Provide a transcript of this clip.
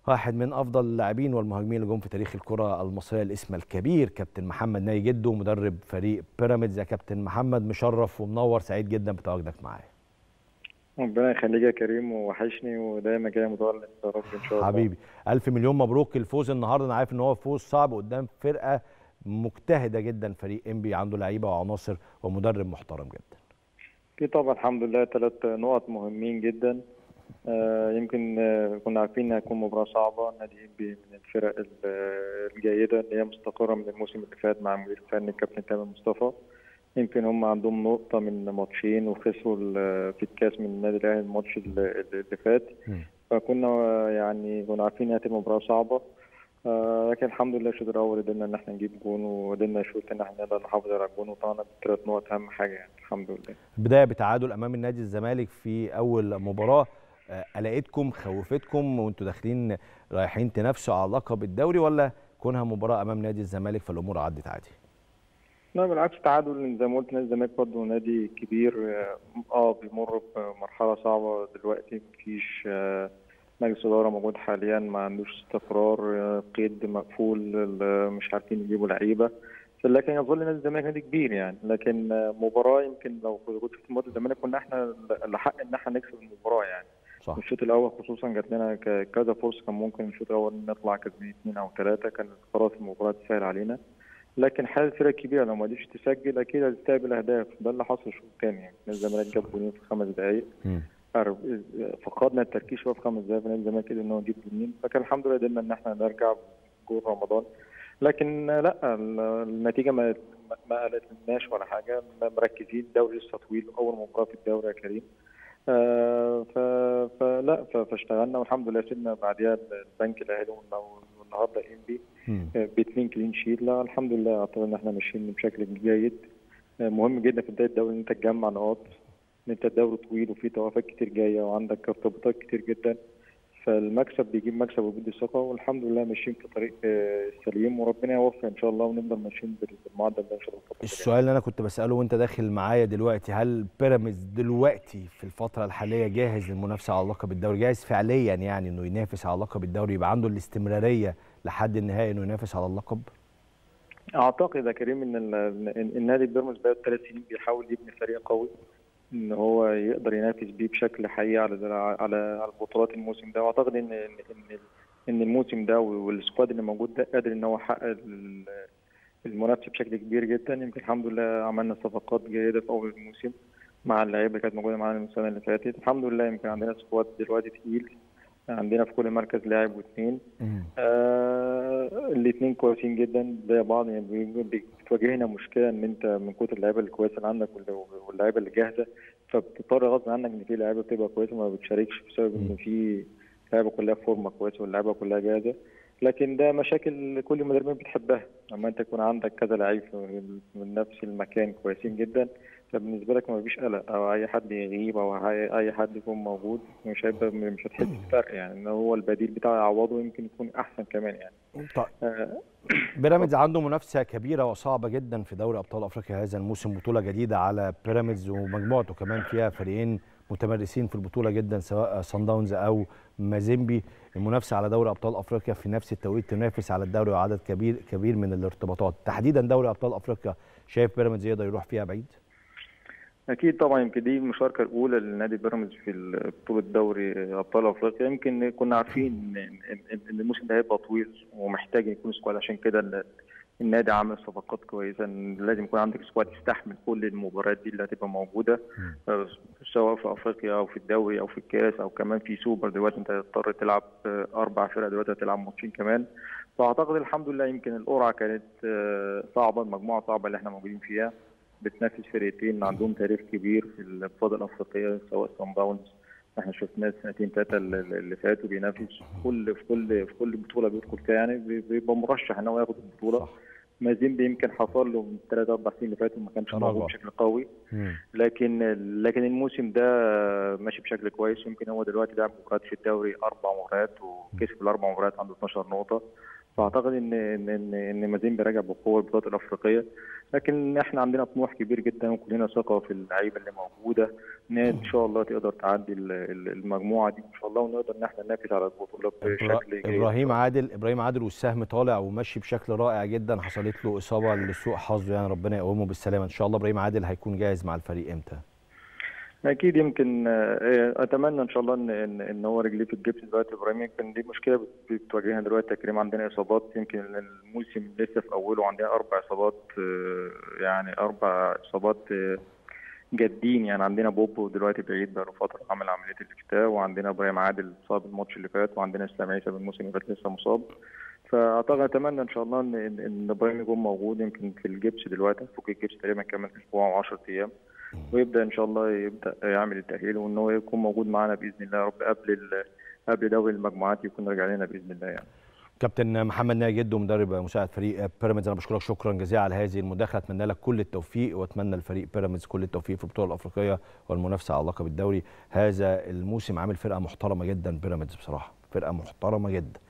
واحد من افضل اللاعبين والمهاجمين اللي جم في تاريخ الكره المصريه، الاسم الكبير كابتن محمد ناجي جده مدرب فريق بيراميدز. يا كابتن محمد مشرف ومنور، سعيد جدا بتواجدك معايا. ربنا يخليك يا كريم، ووحشني ودايما كده متولد يا رب ان شاء الله. حبيبي، الف مليون مبروك الفوز النهارده. انا عارف ان هو فوز صعب قدام فرقه مجتهده جدا، فريق انبي عنده لعيبه وعناصر ومدرب محترم جدا. اكيد طبعا، الحمد لله 3 نقط مهمين جدا. يمكن كنا عارفين انها هتكون مباراه صعبه. النادي انبي من الفرق الجيده اللي هي مستقره من الموسم اللي فات مع المدير الفني الكابتن تامر مصطفى. يمكن هم عندهم نقطه من ماتشين وخسروا في الكاس من النادي الاهلي الماتش اللي فات. فكنا كنا عارفين انها هتبقى مباراه صعبه. لكن الحمد لله الشوط الاول قدرنا ان احنا نجيب جون، وقدرنا الشوط ان احنا نقدر نحافظ على الجون، وطلعنا ب3 نقط اهم حاجه يعني الحمد لله. البدايه بتعادل امام النادي الزمالك في اول مباراه، قلقتكم خوفتكم وانتوا داخلين رايحين تنافسوا على لقب الدوري، ولا كونها مباراه امام نادي الزمالك فالامور عدت عادي؟ لا بالعكس، تعادل زي ما قلت. نادي الزمالك برضه نادي كبير، بيمر بمرحله صعبه دلوقتي. مفيش مجلس اداره موجود حاليا، ما عندوش استقرار، قيد مقفول، مش عارفين يجيبوا لعيبه. لكن يظل نادي الزمالك نادي كبير يعني. لكن مباراه يمكن لو كنت شفت مباراه الزمالك كنا احنا لحق ان احنا نكسب المباراه يعني. صح. الشوط الاول خصوصا جات لنا كذا فرصه، كان ممكن الشوط الاول نطلع كسبانين 2 أو 3، كان خلاص المباراه تسهل علينا. لكن حال الفرق الكبيره لو ما قدرتش تسجل اكيد هتستقبل اهداف. ده اللي حصل الشوط الثاني يعني. الزمالك جاب جولين في 5 دقائق. فقدنا التركيز شويه في 5 دقائق، فنادي الزمالك قدر ان هو يجيب جولين. فكان الحمد لله قدرنا ان احنا نرجع جول رمضان. لكن لا، النتيجه ما قلقتناش ولا حاجه. مركزين، الدوري لسه طويل، اول مباراه في الدوري يا كريم. فاشتغلنا والحمد لله. سيبنا بعديها البنك الاهلي والنهارده انبي ب2 كلين شيت. لا الحمد لله، اعتقد ان احنا ماشيين بشكل جيد. مهم جدا في بدايه الدوري ان انت تجمع نقاط، ان انت الدوري طويل وفيه توافق كتير جايه وعندك ارتباطات كتير جدا. فالمكسب بيجيب مكسب وبيدي ثقه، والحمد لله ماشيين في طريق سليم، وربنا يوفق ان شاء الله ونفضل ماشيين بالمعدل ده ان شاء الله. السؤال اللي انا كنت بساله وانت داخل معايا دلوقتي، هل بيراميدز دلوقتي في الفتره الحاليه جاهز للمنافسه على لقب الدوري؟ جاهز فعليا يعني انه ينافس على لقب الدوري، يبقى عنده الاستمراريه لحد النهائي انه ينافس على اللقب؟ اعتقد يا كريم ان النادي بيراميدز بقى 3 سنين بيحاول يبني فريق قوي، ان هو يقدر ينافس بيه بشكل حقيقي على البطولات الموسم ده. واعتقد ان الموسم ده والسكواد اللي موجود ده قادر ان هو يحقق المنافسه بشكل كبير جدا. يمكن الحمد لله عملنا صفقات جيده في اول الموسم مع اللعيبه اللي كانت موجوده معانا السنه اللي فاتت. الحمد لله يمكن عندنا سكواد دلوقتي تقيل، عندنا في كل مركز لاعب واثنين. الاثنين كويسين جدا زي بعض يعني. بتواجهنا مشكله ان انت من كتر اللعيبه الكويسه اللي عندك واللعيبه اللي جاهزه، فبتضطر غصب عنك ان في لعيبه بتبقى كويسه ما بتشاركش بسبب ان في لعيبه كلها فورمه كويسه واللعيبه كلها جاهزه. لكن ده مشاكل كل المدربين بتحبها، لما انت يكون عندك كذا لعيب من نفس المكان كويسين جدا، فبالنسبه لك ما فيش قلق، او اي حد يغيب او اي حد يكون موجود مش هتحس بفرق يعني. ان هو البديل بتاعه يعوضه يمكن يكون احسن كمان يعني. طيب بيراميدز عنده منافسه كبيره وصعبه جدا في دوري ابطال افريقيا هذا الموسم، بطوله جديده على بيراميدز ومجموعته كمان فيها فريقين متمرسين في البطوله جدا سواء صن داونز او مازيمبي. المنافسه على دوري ابطال افريقيا في نفس التوقيت تنافس على الدوري وعدد كبير من الارتباطات، تحديدا دوري ابطال افريقيا. شايف بيراميدز يقدر يروح فيها بعيد؟ اكيد طبعا. يمكن دي المشاركه الاولى لنادي بيراميدز في بطوله دوري ابطال افريقيا. يمكن كنا عارفين ان الموسم ده هيبقى طويل ومحتاج يكون سكواد، عشان كده النادي عامل صفقات كويسه. لازم يكون عندك سكواد يستحمل كل المباريات دي اللي هتبقى موجوده، سواء في افريقيا او في الدوري او في الكاس او كمان في سوبر. دلوقتي انت هتضطر تلعب 4 فرق، دلوقتي هتلعب ماتشين كمان. فاعتقد الحمد لله يمكن القرعه كانت صعبه، المجموعه صعبه اللي احنا موجودين فيها. بتنافس فرقتين عندهم تاريخ كبير في البطولات الافريقيه، سواء صن داونز احنا شفناه السنتين 3 اللي فاتوا بينافس في كل بطوله بيدخل فيها يعني، بيبقى مرشح ان هو ياخد البطوله. مازيمبي يمكن حصل له من 3 4 سنين اللي فاتوا ما كانش موجود بشكل قوي، لكن الموسم ده ماشي بشكل كويس. يمكن هو دلوقتي لعب مباريات في الدوري 4 مباريات وكسب ال4 مباريات، عنده 12 نقطه. فاعتقد ان مازيمبي راجع بقوه البطولات الافريقيه، لكن احنا عندنا طموح كبير جدا وكلنا ثقه في اللعيبه اللي موجوده، ان هي ان شاء الله تقدر تعدي المجموعه دي ان شاء الله، ونقدر ان احنا ننافس على البطوله بشكل جيد. ابراهيم عادل والسهم طالع وماشي بشكل رائع جدا، حصلت له اصابه لسوء حظه يعني، ربنا يقومه بالسلامه ان شاء الله. ابراهيم عادل هيكون جاهز مع الفريق امتى؟ اكيد يمكن اتمنى ان شاء الله ان هو رجليه في الجبس دلوقتي. ابراهيم يمكن دي مشكله بتواجهنا دلوقتي يا كريم، عندنا اصابات، يمكن الموسم لسه في اوله، عندنا 4 اصابات، يعني 4 اصابات جادين يعني. عندنا بوبو دلوقتي بعيد بقاله فتره عمل عمليه الافتاء، وعندنا ابراهيم عادل اتصاب الماتش اللي فات، وعندنا اسلام عيسى بالموسم اللي فات لسه مصاب. فاعتقد اتمنى ان شاء الله ان ابراهيم يكون موجود، يمكن في الجبس دلوقتي، فوق الجبس تقريبا كمان اسبوع و10 ايام، ويبدا ان شاء الله يبدا يعمل التاهيل، وان هو يكون موجود معنا باذن الله يا رب قبل دوري المجموعات يكون راجع لنا باذن الله يعني. كابتن محمد ناجي جدو مدرب مساعد فريق بيراميدز، انا بشكرك شكرا جزيلا على هذه المداخله، اتمنى لك كل التوفيق، واتمنى لفريق بيراميدز كل التوفيق في البطوله الافريقيه والمنافسه على لقب الدوري. هذا الموسم عامل فرقه محترمه جدا، بيراميدز بصراحه فرقه محترمه جدا.